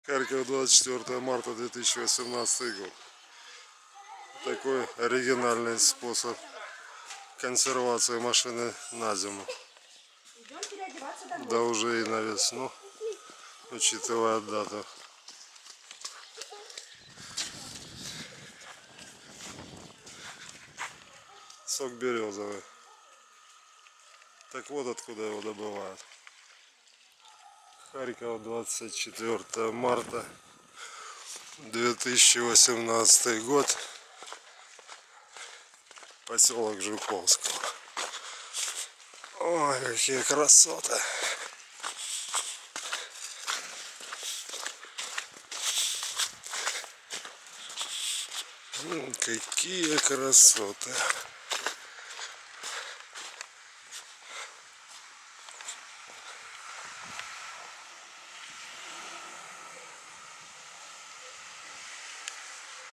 Харьков, 24 марта 2018 год. Такой оригинальный способ консервации машины на зиму. Да уже и на весну, учитывая дату. Сок березовый. Так вот откуда его добывают. Харьков, 24 марта 2018 год. Поселок Жуковского. Ой, какие красоты. Какие красоты.